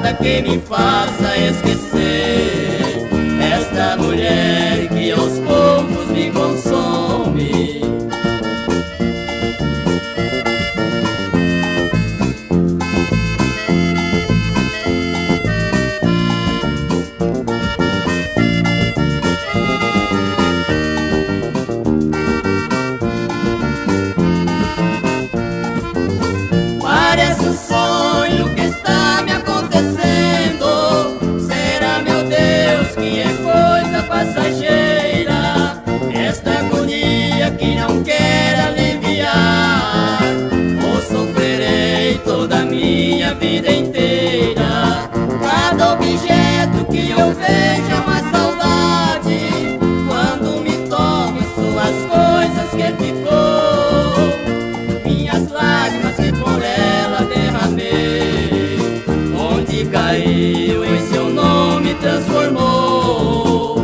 nada que me faça esquecer esta mulher que aos poucos me consome. Parece um sonho que está me acontecendo. Será, meu Deus, que é coisa passageira esta agonia que não quer aliviar? Ou sofrerei toda a minha vida inteira? Cada objeto que eu vejo é uma saudade, quando me tomo em suas coisas que ficou, minhas lágrimas que por ela derramei, onde caiu em seu nome transformou.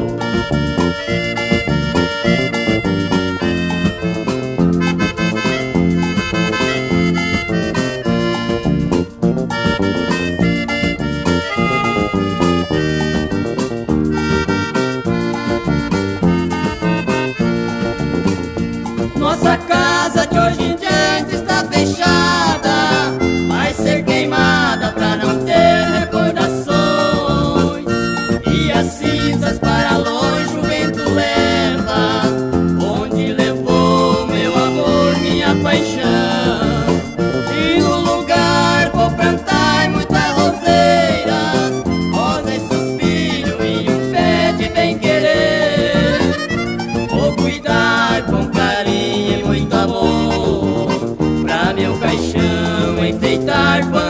Nossa casa de hoje em diante está fechada, vai ser queimada pra não ter recordações, e as cinzas para longe o vento leva, onde levou meu amor, minha paixão. E no lugar vou plantar muitas roseiras, rosa e suspiro e um pé de bem-querer. Vou cuidar com carinho e muito amor, pra meu caixão enfeitar.